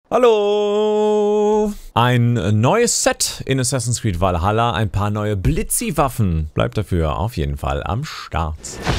Hallo! Ein neues Set in Assassin's Creed Valhalla, ein paar neue Blitzi-Waffen. Bleibt dafür auf jeden Fall am Start.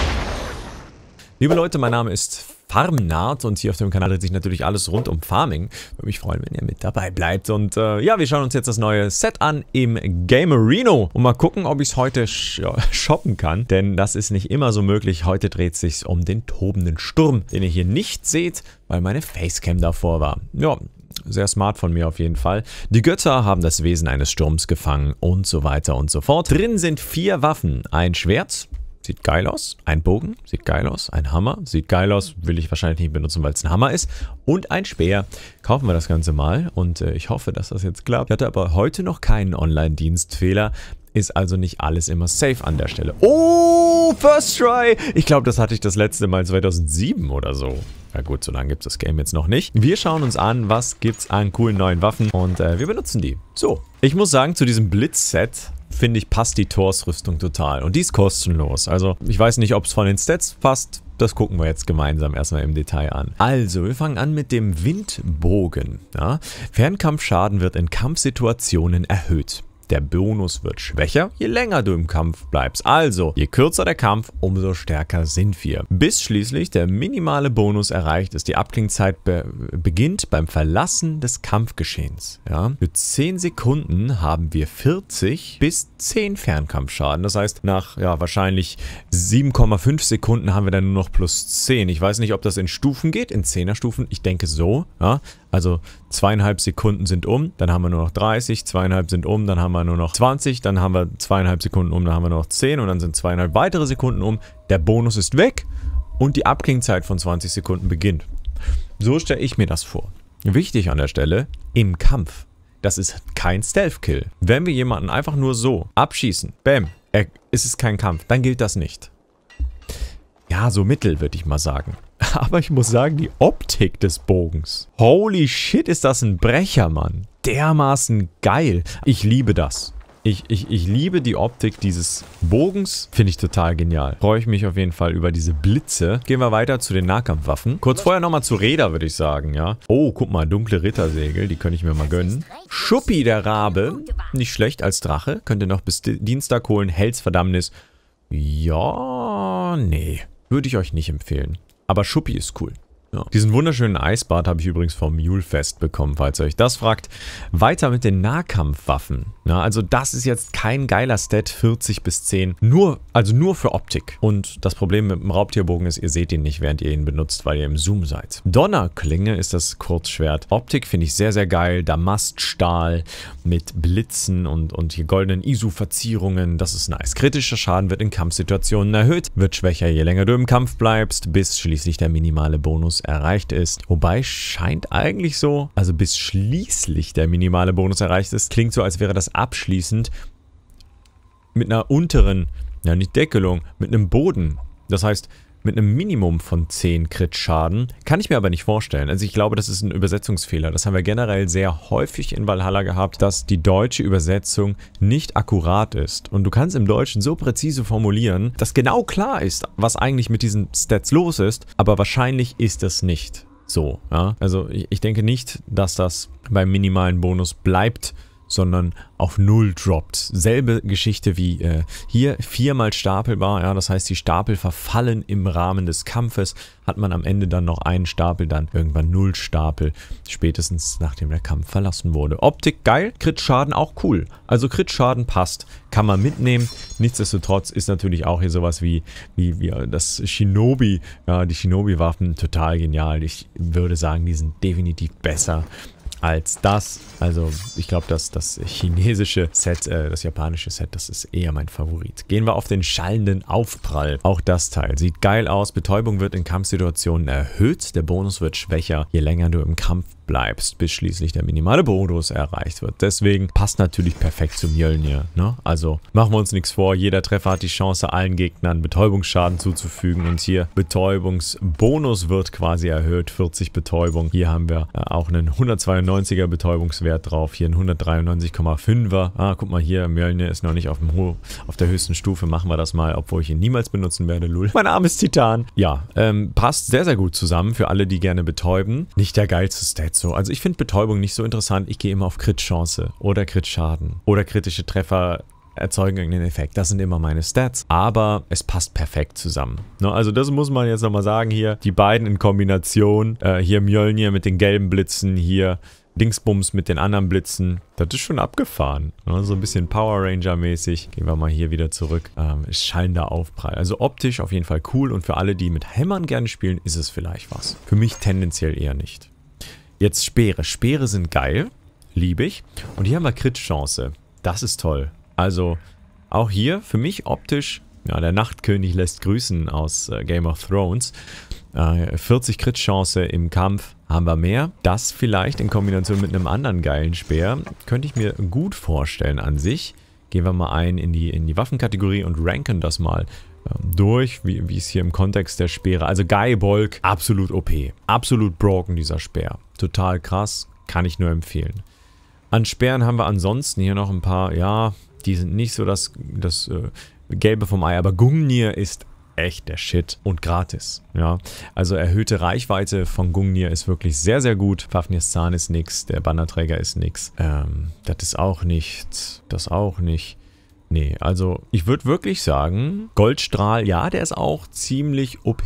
Liebe Leute, mein Name ist Farmnard und hier auf dem Kanal dreht sich natürlich alles rund um Farming. Würde mich freuen, wenn ihr mit dabei bleibt. Und ja, wir schauen uns jetzt das neue Set an im Gamerino. Und mal gucken, ob ich es heute shoppen kann. Denn das ist nicht immer so möglich. Heute dreht es sich um den tobenden Sturm, den ihr hier nicht seht, weil meine Facecam davor war. Ja, sehr smart von mir auf jeden Fall. Die Götter haben das Wesen eines Sturms gefangen und so weiter und so fort. Drin sind 4 Waffen. Ein Schwert. Sieht geil aus. Ein Bogen. Sieht geil aus. Ein Hammer. Sieht geil aus. Will ich wahrscheinlich nicht benutzen, weil es ein Hammer ist. Und ein Speer. Kaufen wir das Ganze mal. Und ich hoffe, dass das jetzt klappt. Ich hatte aber heute noch keinen Online-Dienstfehler. Ist also nicht alles immer safe an der Stelle. Oh, First Try. Ich glaube, das hatte ich das letzte Mal 2007 oder so. Na gut, so lange gibt es das Game jetzt noch nicht. Wir schauen uns an, was gibt es an coolen neuen Waffen. Und wir benutzen die. So. Ich muss sagen, zu diesem Blitz-Set finde ich, passt die Thors-Rüstung total. Und die ist kostenlos. Also, ich weiß nicht, ob es von den Stats passt. Das gucken wir jetzt gemeinsam erstmal im Detail an. Also, wir fangen an mit dem Windbogen. Ja? Fernkampfschaden wird in Kampfsituationen erhöht. Der Bonus wird schwächer, je länger du im Kampf bleibst. Also, je kürzer der Kampf, umso stärker sind wir. Bis schließlich der minimale Bonus erreicht ist. Die Abklingzeit beginnt beim Verlassen des Kampfgeschehens. Ja? Für 10 Sekunden haben wir 40 bis 10 Fernkampfschaden. Das heißt, nach wahrscheinlich 7,5 Sekunden haben wir dann nur noch plus 10. Ich weiß nicht, ob das in Stufen geht, in 10er Stufen. Ich denke so. Ja? Also 2,5 Sekunden sind um, dann haben wir nur noch 30, 2,5 sind um, dann haben wir nur noch 20, dann haben wir 2,5 Sekunden um, dann haben wir nur noch 10 und dann sind 2,5 weitere Sekunden um. Der Bonus ist weg und die Abklingzeit von 20 Sekunden beginnt. So stelle ich mir das vor. Wichtig an der Stelle, im Kampf. Das ist kein Stealth-Kill. Wenn wir jemanden einfach nur so abschießen, bam, ist es kein Kampf, dann gilt das nicht. Ja, so mittel, würde ich mal sagen. Aber ich muss sagen, die Optik des Bogens. Holy shit, ist das ein Brecher, Mann. Dermaßen geil. Ich liebe das. Ich liebe die Optik dieses Bogens. Finde ich total genial. Freue ich mich auf jeden Fall über diese Blitze. Gehen wir weiter zu den Nahkampfwaffen. Kurz vorher nochmal zu Räder, würde ich sagen, ja. Oh, guck mal, dunkle Rittersegel. Die könnte ich mir mal gönnen. Schuppi, der Rabe. Nicht schlecht als Drache. Könnt ihr noch bis Dienstag holen. Hellsverdammnis. Ja, nee. Würde ich euch nicht empfehlen. Aber Schuppi ist cool. Ja. Diesen wunderschönen Eisbart habe ich übrigens vom Mulefest bekommen, falls ihr euch das fragt. Weiter mit den Nahkampfwaffen. Ja, also das ist jetzt kein geiler Stat, 40 bis 10. Also nur für Optik. Und das Problem mit dem Raubtierbogen ist, ihr seht ihn nicht, während ihr ihn benutzt, weil ihr im Zoom seid. Donnerklinge ist das Kurzschwert. Optik finde ich sehr, sehr geil. Damaststahl mit Blitzen und hier goldenen Isu-Verzierungen. Das ist nice. Kritischer Schaden wird in Kampfsituationen erhöht. Wird schwächer, je länger du im Kampf bleibst, bis schließlich der minimale Bonus erreicht ist. Wobei scheint eigentlich so, also bis schließlich der minimale Bonus erreicht ist, klingt so, als wäre das abschließend mit einer unteren, ja nicht Deckelung, mit einem Boden. Das heißt, mit einem Minimum von 10 Crit-Schaden. Kann ich mir aber nicht vorstellen. Also ich glaube, das ist ein Übersetzungsfehler. Das haben wir generell sehr häufig in Valhalla gehabt, dass die deutsche Übersetzung nicht akkurat ist. Und du kannst im Deutschen so präzise formulieren, dass genau klar ist, was eigentlich mit diesen Stats los ist. Aber wahrscheinlich ist es nicht so. Ja? Also ich denke nicht, dass das beim minimalen Bonus bleibt, sondern auf 0 droppt. Selbe Geschichte wie hier, 4-mal stapelbar, ja, das heißt, die Stapel verfallen im Rahmen des Kampfes, hat man am Ende dann noch einen Stapel, dann irgendwann 0 Stapel, spätestens nachdem der Kampf verlassen wurde. Optik geil, Crit-Schaden auch cool. Also Crit-Schaden passt, kann man mitnehmen. Nichtsdestotrotz ist natürlich auch hier sowas wie das Shinobi, ja, die Shinobi-Waffen total genial. Ich würde sagen, die sind definitiv besser als das. Also ich glaube, dass das chinesische Set, das japanische Set, das ist eher mein Favorit. Gehen wir auf den schallenden Aufprall. Auch das Teil sieht geil aus. Betäubung wird in Kampfsituationen erhöht. Der Bonus wird schwächer, je länger du im Kampf bleibst, bis schließlich der minimale Bonus erreicht wird. Deswegen passt natürlich perfekt zu Mjölnir, ne? Also machen wir uns nichts vor. Jeder Treffer hat die Chance, allen Gegnern Betäubungsschaden zuzufügen. Und hier Betäubungsbonus wird quasi erhöht. 40 Betäubung. Hier haben wir auch einen 192er Betäubungswert drauf. Hier ein 193,5er. Ah, guck mal hier, Mjölnir ist noch nicht auf der höchsten Stufe. Machen wir das mal, obwohl ich ihn niemals benutzen werde. Lul. Mein armes Titan. Ja, passt sehr, sehr gut zusammen für alle, die gerne betäuben. Nicht der geilste Stat so. Also ich finde Betäubung nicht so interessant. Ich gehe immer auf Crit-Chance oder Crit-Schaden oder kritische Treffer erzeugen irgendeinen Effekt. Das sind immer meine Stats, aber es passt perfekt zusammen. Ne? Also das muss man jetzt nochmal sagen hier. Die beiden in Kombination, hier Mjolnir mit den gelben Blitzen, hier Dingsbums mit den anderen Blitzen. Das ist schon abgefahren. Ne? So ein bisschen Power Ranger mäßig. Gehen wir mal hier wieder zurück. Ist schallender Aufprall. Also optisch auf jeden Fall cool und für alle, die mit Hämmern gerne spielen, ist es vielleicht was. Für mich tendenziell eher nicht. Jetzt Speere. Speere sind geil. Liebe ich. Und hier haben wir Crit-Chance. Das ist toll. Also auch hier für mich optisch, ja, der Nachtkönig lässt grüßen aus Game of Thrones. 40 Crit-Chance im Kampf haben wir mehr. Das vielleicht in Kombination mit einem anderen geilen Speer könnte ich mir gut vorstellen an sich. Gehen wir mal ein in die Waffenkategorie und ranken das mal durch, wie es hier im Kontext der Speere. Also Gaibolg, absolut OP. Absolut broken dieser Speer. Total krass, kann ich nur empfehlen. An Speeren haben wir ansonsten hier noch ein paar, ja, die sind nicht so das Gelbe vom Ei, aber Gungnir ist echt der Shit und gratis. Ja, also erhöhte Reichweite von Gungnir ist wirklich sehr, sehr gut. Fafnirs Zahn ist nix, der Bannerträger ist nix. Das ist auch nichts, das auch nicht. Nee, also ich würde wirklich sagen, Goldstrahl, ja, der ist auch ziemlich OP.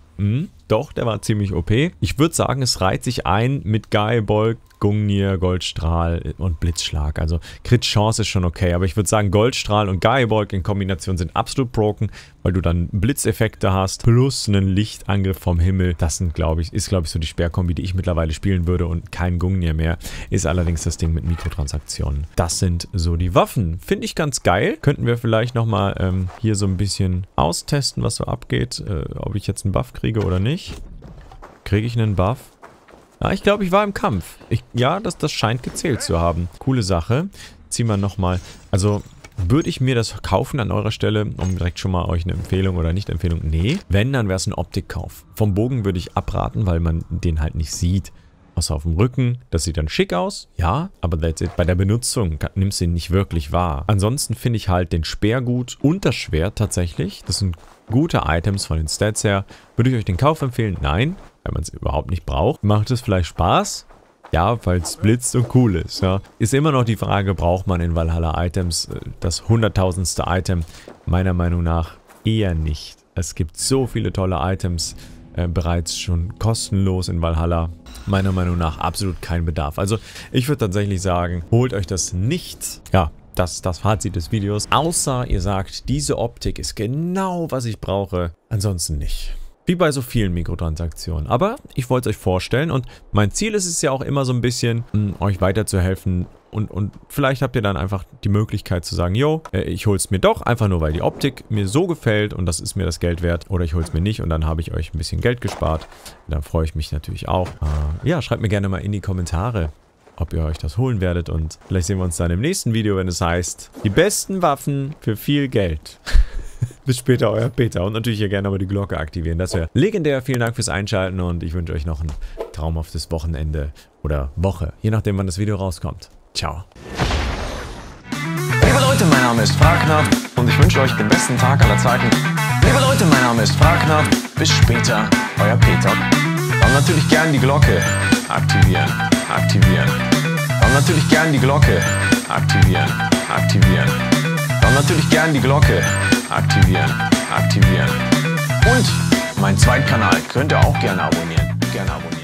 Doch, der war ziemlich OP. Ich würde sagen, es reiht sich ein mit Gaibolg, Gungnir, Goldstrahl und Blitzschlag. Also Crit-Chance ist schon okay, aber ich würde sagen, Goldstrahl und Gaibolg in Kombination sind absolut broken, weil du dann Blitzeffekte hast, plus einen Lichtangriff vom Himmel. Das sind, ist, glaube ich, so die Speerkombi, die ich mittlerweile spielen würde und kein Gungnir mehr. Ist allerdings das Ding mit Mikrotransaktionen. Das sind so die Waffen. Finde ich ganz geil. Könnten wir vielleicht nochmal hier so ein bisschen austesten, was so abgeht. Ob ich jetzt einen Buff kriege oder nicht. Kriege ich einen Buff? Ja, ich glaube, ich war im Kampf. Ja, das scheint gezählt zu haben. Coole Sache. Ziehen wir nochmal. Also, würde ich mir das kaufen an eurer Stelle, um direkt schon mal euch eine Empfehlung oder Nicht-Empfehlung? Nee. Wenn, dann wäre es ein Optikkauf. Vom Bogen würde ich abraten, weil man den halt nicht sieht. Außer auf dem Rücken. Das sieht dann schick aus. Ja, aber that's it. Bei der Benutzung nimmst du ihn nicht wirklich wahr. Ansonsten finde ich halt den Speer gut und das Schwert tatsächlich. Das sind gute Items von den Stats her. Würde ich euch den Kauf empfehlen? Nein. Wenn man es überhaupt nicht braucht. Macht es vielleicht Spaß? Ja, weil es blitzt und cool ist. Ja. Ist immer noch die Frage, braucht man in Valhalla Items das 100.000. Item? Meiner Meinung nach eher nicht. Es gibt so viele tolle Items bereits schon kostenlos in Valhalla. Meiner Meinung nach absolut kein Bedarf. Also ich würde tatsächlich sagen, holt euch das nicht. Ja, das ist das Fazit des Videos. Außer ihr sagt, diese Optik ist genau, was ich brauche. Ansonsten nicht. Wie bei so vielen Mikrotransaktionen. Aber ich wollte es euch vorstellen und mein Ziel ist es ja auch immer so ein bisschen, euch weiterzuhelfen und vielleicht habt ihr dann einfach die Möglichkeit zu sagen, yo, ich hole es mir doch, einfach nur weil die Optik mir so gefällt und das ist mir das Geld wert oder ich hole es mir nicht und dann habe ich euch ein bisschen Geld gespart. Dann freue ich mich natürlich auch. Ja, schreibt mir gerne mal in die Kommentare, ob ihr euch das holen werdet und vielleicht sehen wir uns dann im nächsten Video, wenn es heißt, die besten Waffen für viel Geld. Bis später, euer Peter. Und natürlich hier gerne mal die Glocke aktivieren. Das wäre legendär. Vielen Dank fürs Einschalten und ich wünsche euch noch ein traumhaftes Wochenende oder Woche. Je nachdem, wann das Video rauskommt. Ciao. Liebe Leute, mein Name ist Fragner und ich wünsche euch den besten Tag aller Zeiten. Liebe Leute, mein Name ist Fragner. Bis später, euer Peter. Und natürlich gern die Glocke aktivieren. Und natürlich gern die Glocke aktivieren. Und natürlich gern die Glocke aktivieren. Und meinen zweiten Kanal könnt ihr auch gerne abonnieren.